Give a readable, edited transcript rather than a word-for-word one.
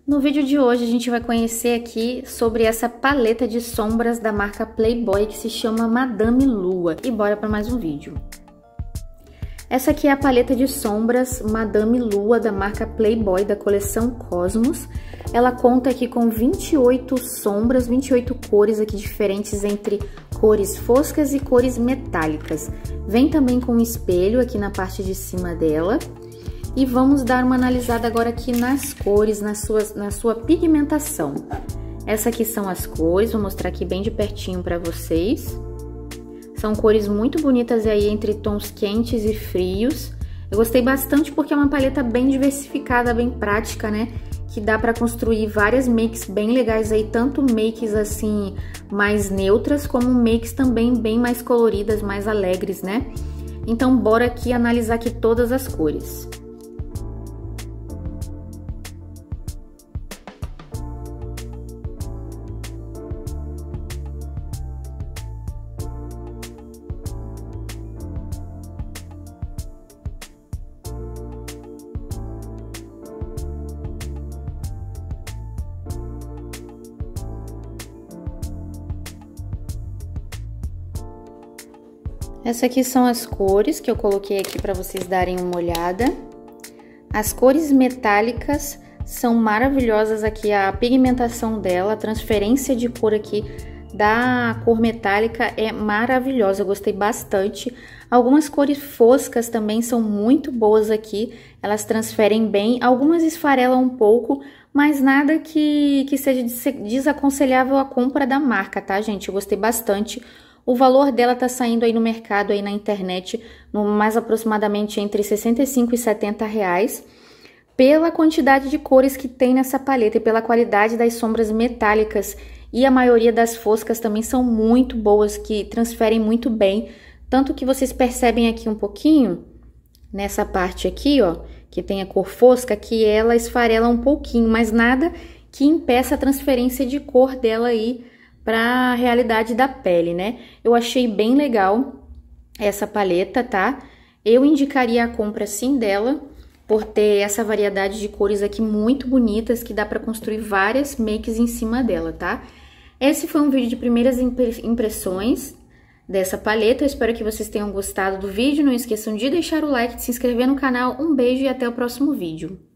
No vídeo de hoje a gente vai conhecer aqui sobre essa paleta de sombras da marca Playboy que se chama Madame Lua. E bora para mais um vídeo. Essa aqui é a paleta de sombras Madame Lua da marca Playboy da coleção Cosmos. Ela conta aqui com 28 sombras, 28 cores aqui diferentes entre cores foscas e cores metálicas. Vem também com um espelho aqui na parte de cima dela. E vamos dar uma analisada agora aqui nas cores, na sua pigmentação. Essa aqui são as cores, vou mostrar aqui bem de pertinho para vocês. São cores muito bonitas aí entre tons quentes e frios. Eu gostei bastante porque é uma paleta bem diversificada, bem prática, né? Que dá para construir várias makes bem legais aí, tanto makes assim mais neutras, como makes também bem mais coloridas, mais alegres, né? Então bora aqui analisar aqui todas as cores. Essas aqui são as cores que eu coloquei aqui para vocês darem uma olhada. As cores metálicas são maravilhosas aqui, a pigmentação dela, a transferência de cor aqui da cor metálica é maravilhosa, eu gostei bastante. Algumas cores foscas também são muito boas aqui, elas transferem bem, algumas esfarelam um pouco, mas nada que seja desaconselhável a compra da marca, tá, gente? Eu gostei bastante. O valor dela tá saindo aí no mercado, aí na internet, no mais aproximadamente entre 65 e 70 reais, pela quantidade de cores que tem nessa paleta e pela qualidade das sombras metálicas. E a maioria das foscas também são muito boas, que transferem muito bem. Tanto que vocês percebem aqui um pouquinho, nessa parte aqui, ó, que tem a cor fosca, que ela esfarela um pouquinho, mas nada que impeça a transferência de cor dela aí para a realidade da pele, né? Eu achei bem legal essa paleta, tá? Eu indicaria a compra sim dela, por ter essa variedade de cores aqui muito bonitas, que dá para construir várias makes em cima dela, tá? Esse foi um vídeo de primeiras impressões dessa paleta. Eu espero que vocês tenham gostado do vídeo. Não esqueçam de deixar o like, de se inscrever no canal. Um beijo e até o próximo vídeo.